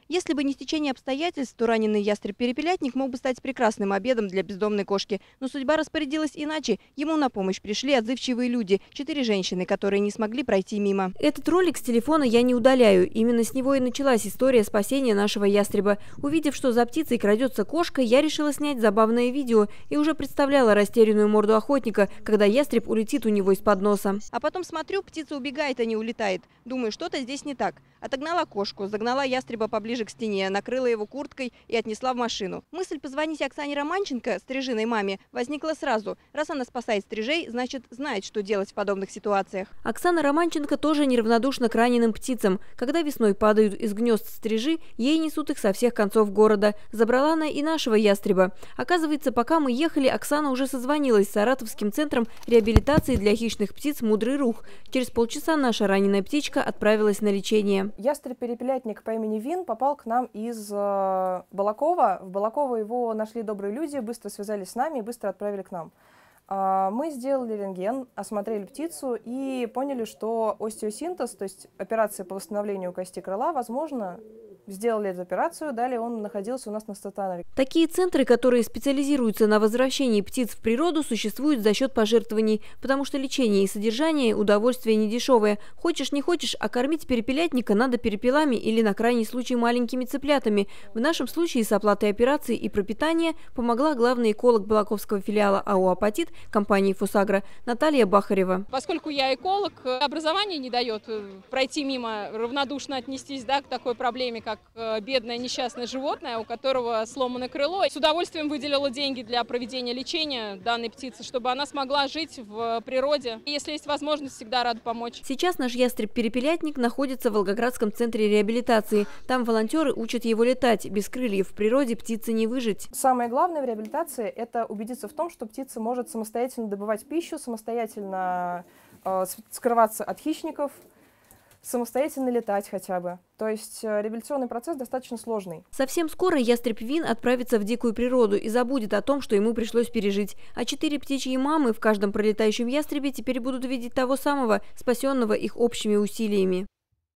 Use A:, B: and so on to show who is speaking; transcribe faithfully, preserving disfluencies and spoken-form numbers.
A: Если бы не стечение обстоятельств, то раненый ястреб-перепелятник мог бы стать прекрасным обедом для бездомной кошки. Но судьба распорядилась иначе. Ему на помощь пришли отзывчивые люди. Четыре женщины, которые не смогли пройти мимо. Этот ролик с телефона я не удаляю. Именно с него и началась история спасения нашего ястреба. Увидев, что за птицей крадется кошка, я решила снять забавное видео и уже представляла растерянную морду охотника, когда ястреб улетит у него из-под носа. А потом смотрю, птица убегает, а не улетает. Думаю, что-то здесь не так. Отогнала кошку, загнала ястреба поближе к стене, накрыла его курткой и отнесла в машину. Мысль позвонить Оксане Романченко, стрижиной маме, возникла сразу. Раз она спасает стрижей, значит, знает, что делать в подобных ситуациях. Оксана Романченко тоже неравнодушна к раненым птицам. Когда весной падают из гнезд стрижи, ей несут их со всех концов города. Забрала она и нашего ястреба. Оказывается, пока мы ехали, Оксана уже созвонилась с Саратовским центром реабилитации для хищных птиц «Мудрый рух». Через полчаса наша раненая птичка отправилась на лечение.
B: Ястреб-перепелятник по имени Вин попал к нам из э, Балакова. В Балаково его нашли добрые люди, быстро связались с нами и быстро отправили к нам. Э, мы сделали рентген, осмотрели птицу и поняли, что остеосинтез, то есть операция по восстановлению кости крыла, возможно. Сделали эту операцию, далее он находился у нас на стационаре.
A: Такие центры, которые специализируются на возвращении птиц в природу, существуют за счет пожертвований, потому что лечение и содержание – удовольствие недешевое. Хочешь не хочешь, а кормить перепелятника надо перепелами или на крайний случай маленькими цыплятами. В нашем случае с оплатой операции и пропитания помогла главный эколог Балаковского филиала АО «Апатит» компании «Фосагро» Наталья Бахарева.
C: Поскольку я эколог, образование не дает пройти мимо, равнодушно отнестись, да, к такой проблеме, как как бедное несчастное животное, у которого сломано крыло. С удовольствием выделила деньги для проведения лечения данной птицы, чтобы она смогла жить в природе. И если есть возможность, всегда рада помочь.
A: Сейчас наш ястреб-перепелятник находится в Волгоградском центре реабилитации. Там волонтеры учат его летать. Без крыльев в природе птице не выжить.
B: Самое главное в реабилитации – это убедиться в том, что птица может самостоятельно добывать пищу, самостоятельно э, скрываться от хищников, самостоятельно летать хотя бы. То есть реабилитационный процесс достаточно сложный.
A: Совсем скоро ястреб Вин отправится в дикую природу и забудет о том, что ему пришлось пережить. А четыре птичьи мамы в каждом пролетающем ястребе теперь будут видеть того самого, спасенного их общими усилиями.